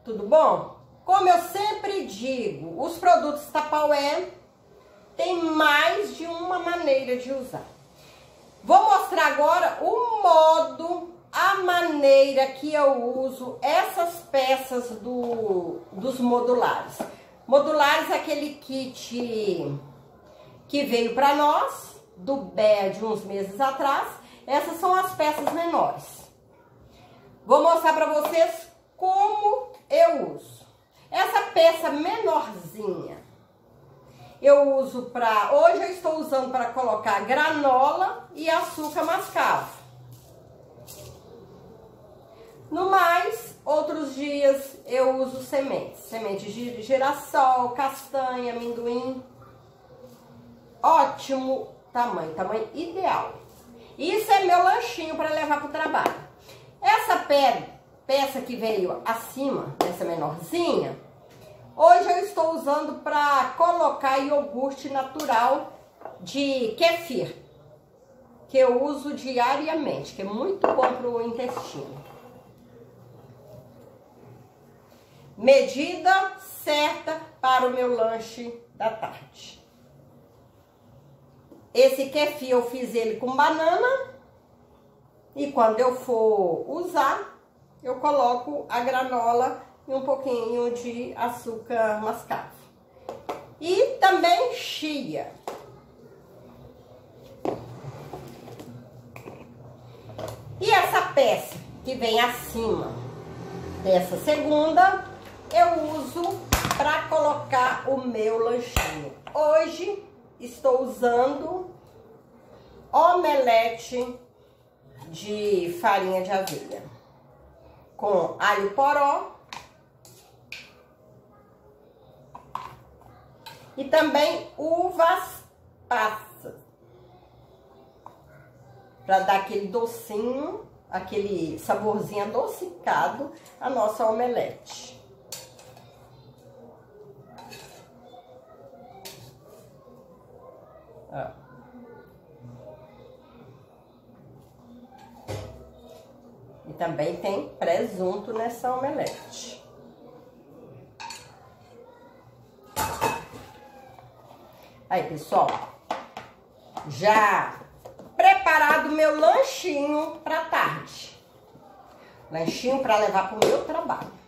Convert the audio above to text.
Tudo bom? Como eu sempre digo, os produtos Tupperware tem mais de uma maneira de usar. Vou mostrar agora o modo, a maneira que eu uso essas peças dos modulares. Modulares é aquele kit que veio para nós, do BEA de uns meses atrás. Essas são as peças menores. Vou mostrar para vocês como eu uso. Essa peça menorzinha, eu uso para... Hoje eu estou usando para colocar granola e açúcar mascavo. No mais, outros dias eu uso sementes. Semente de girassol, castanha, amendoim. Ótimo tamanho ideal. Isso é meu lanchinho para levar para o trabalho. Essa peça que veio acima, essa menorzinha, hoje eu estou usando para colocar iogurte natural de kefir, que eu uso diariamente, que é muito bom para o intestino. Medida certa para o meu lanche da tarde. Esse kefir eu fiz ele com banana. E quando eu for usar, eu coloco a granola e um pouquinho de açúcar mascavo. E também chia. E essa peça que vem acima dessa segunda, eu uso para colocar o meu lanchinho. Hoje estou usando omelete de farinha de aveia com alho poró e também uvas passas para dar aquele docinho, aquele saborzinho adocicado à nossa omelete. Ó. E também tem presunto nessa omelete. Aí, pessoal, já preparado meu lanchinho para tarde. Lanchinho para levar para o meu trabalho.